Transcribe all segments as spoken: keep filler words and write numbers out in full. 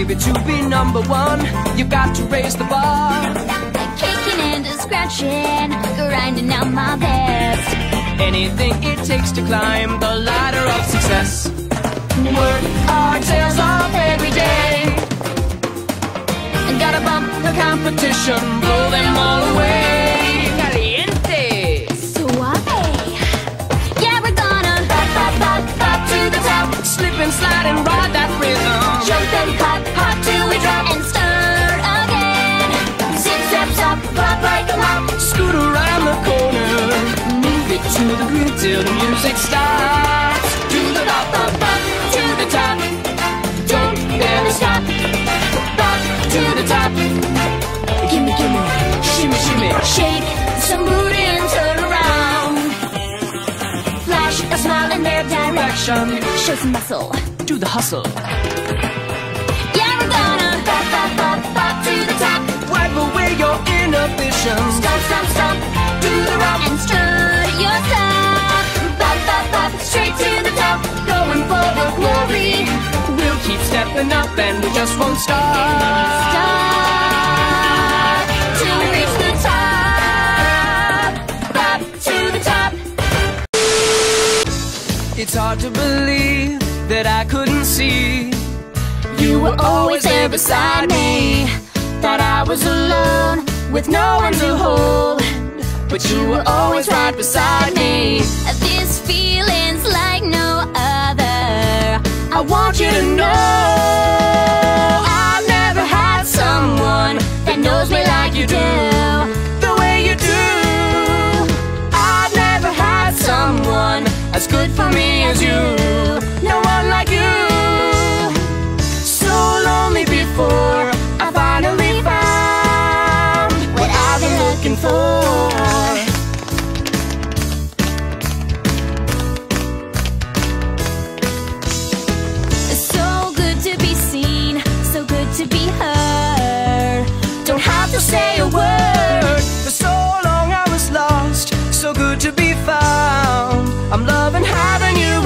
baby, to be number one, you've got to raise the bar. Kicking and scratching, grinding out my best. Anything it takes to climb the ladder of success. Work our tails off every day. Gotta bump the competition, blow them all away. Caliente, suave. Yeah, we're gonna pop, pop, pop, pop to the top. Slip and slide and ride that rhythm. Jump and pop, pop till we drop and start again. Zip, zap, zap, pop like a mop. Scoot around the corner, move it to the groove till the music stops. To the pop, pop, pop, to the top. Don't ever stop. Pop to the top. Gimme, gimme, Shimmy, shimmy. shake some booty and turn around. Flash a smile in their direction. Show some muscle. Do the hustle. Yeah, we're gonna pop, pop, pop, pop to the top. Wipe away your inhibitions. Stomp, stomp, stomp, do the rock and strut your stuff. Pop, pop, pop, straight to the top. Going for the glory. We'll keep stepping up and we just won't stop. Stop to reach the top. Pop to the top. It's hard to believe that I couldn't see. You were always there beside me. Thought I was alone with no one to hold, But you were always right beside me. This feeling's like no other. I want you to know I've never had someone that knows me like you do, the way you do. I've never had someone As good for me as you. No one like you. So lonely before I finally found what I've been looking for. So good to be seen, so good to be heard. Don't have to say a word. For so long I was lost, so good to be found. I'm loving having you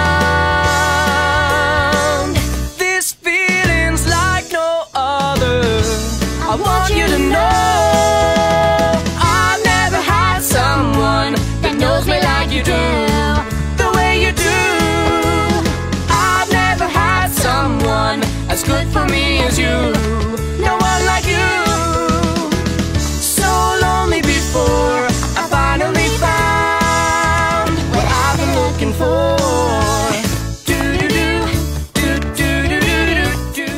around. This feeling's like no other. I want you to know I've never had someone That knows me like you do, the way you do. I've never had someone as good for me as you. No one like you. So lonely before I finally found what I've been looking for. Do-do-do, do-do-do-do-do-do.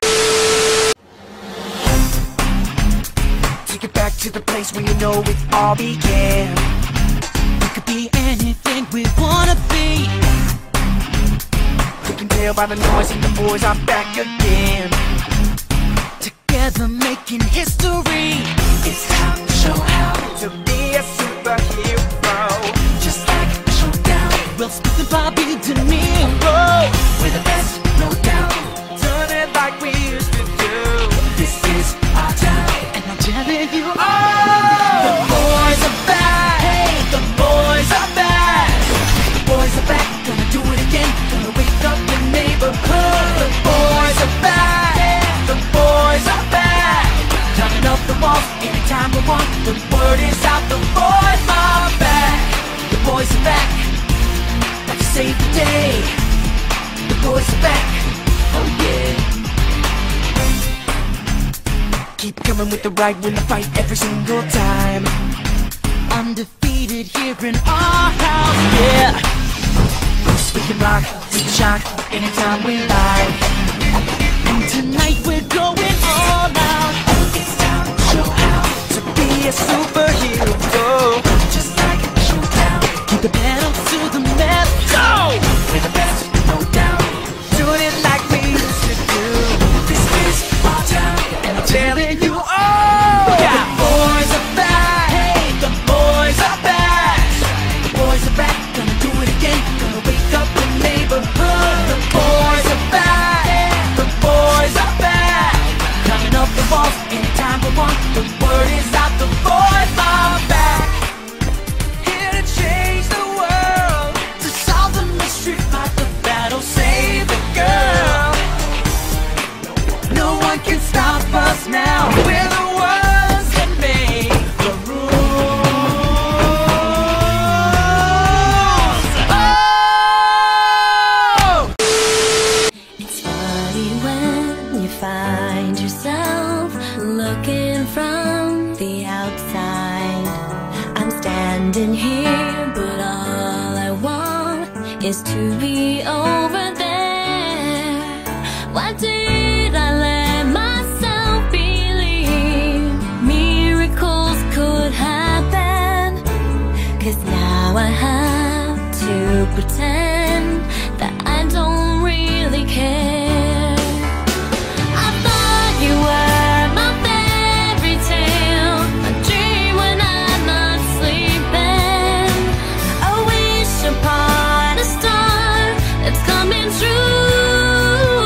Take it back to the place where you know it all began. We could be anything we wanna be. You can tell by the noise and the boys are back again. Together making history. It's time to show how to be a superhero. Just like a showdown. Will Smith and Bobby De Niro. We're the best, no doubt. Turn it like we used to do. This is our time. And I'm telling you, Oh, the boys are back. hey, The boys are back. the boys are back, gonna do it again. Gonna wake up the neighborhood. The boys are back. The boys are back. Climbing up the walls anytime we want. The word is out. The boys are back. The boys are back, like to save the day. The boys are back, oh yeah. Keep coming with the right when the fight every single time. Undefeated here in our house, yeah. We can rock, we can shock anytime we like. And tonight we're going all out. It's time to show how to be a superhero. Just like a showdown. Keep the pedal to the metal. Go! We're the best, no doubt. Doing it like we used to do. This is our time, and I'm telling you all. Yeah. The boys are back. Hey, The boys are back. the boys are back, gonna do it again. Gonna wake up the neighborhood. The boys are back. The boys are back. Climbing up the walls anytime we want. The word is out. The boys are back. Here to change the world. to be over there? Why did I let myself believe miracles could happen? 'Cause now I have to pretend that I don't really care. I thought you were my fairy tale, a dream when I'm not sleeping, a wish upon a star that's coming true.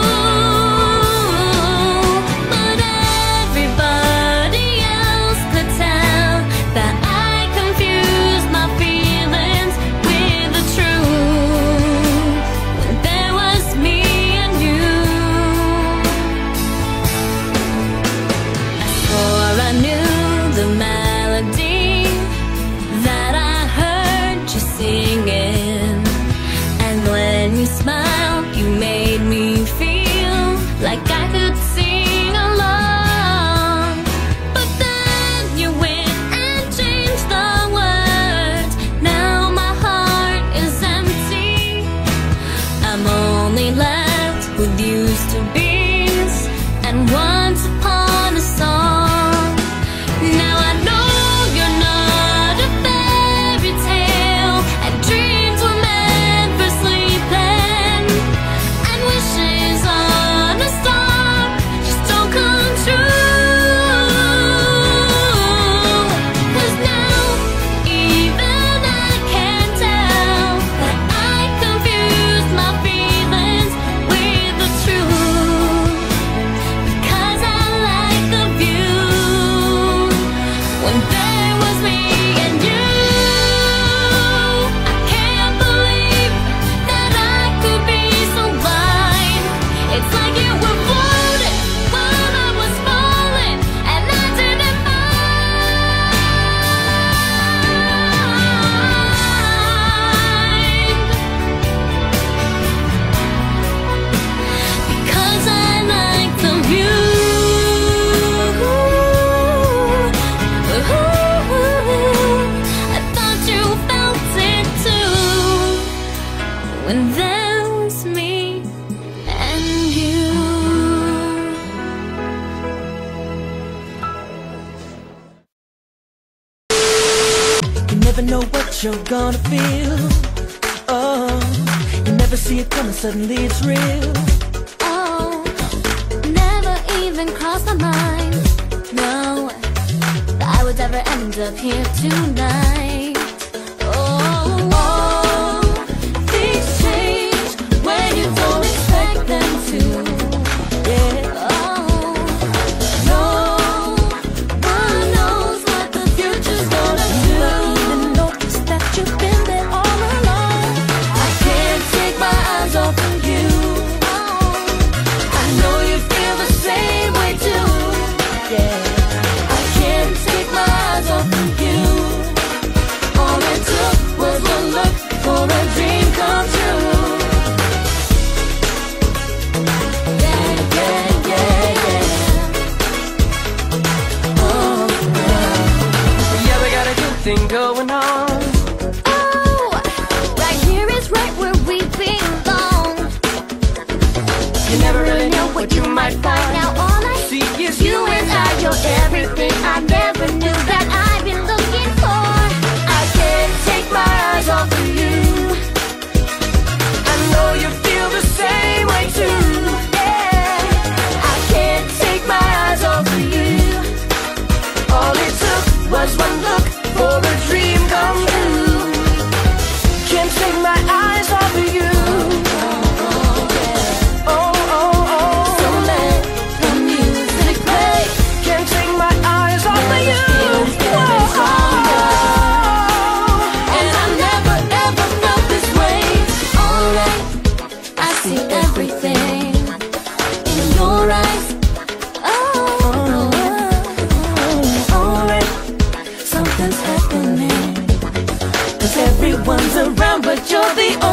But everybody else could tell that I confused my feelings with the truth, when there was me and you. I swore I knew the melody that I heard you singing, and when you smiled you made me feel like I could sing along. But then you went and changed the words. Now my heart is empty. I'm only left with used to be's and once upon a song. Now I know you're not a fairy tale, and dreams were meant for sleeping, and wishes on a star just don't come true. 'Cause now even I can tell that I confused my feelings with the truth, because I like the view when there was me and you. I can't believe that I could be so blind. It's like you were floating while I was falling, and I didn't mind. Because I like the view. I thought you felt it too, when there was me and you. You never know what you're gonna feel. Oh, you never see it coming, suddenly it's real. Oh, never even crossed my mind, no, that I would ever end up here tonight. Oh, Oh, things change when you don't expect them to. Yeah. oh, No one knows what the future's gonna do. I even notice that you've been there all along. I can't take my eyes off of you. I know you feel the same way too. Yeah. I can't take my eyes off of you. All it took was one look for a dream come true. Yeah, yeah, yeah, yeah. Oh, Yeah, we got a good thing going on. oh, right here is right where we belong. You never really know what you might find. Now all I See, yes, you and I, you're everything I never knew that I've been looking for. I can't take my eyes off of you. I know you feel the same way too. Yeah. I can't take my eyes off of you. All it took was one look for a dream come true. Can't take my eyes off of you. Oh, oh, oh. So let the music play. Can't take my eyes off of you. Feels getting stronger. And I never ever felt this way. Alright, I see everything in your eyes. Oh, alright, something's happening. 'Cause everyone's around, but you're the only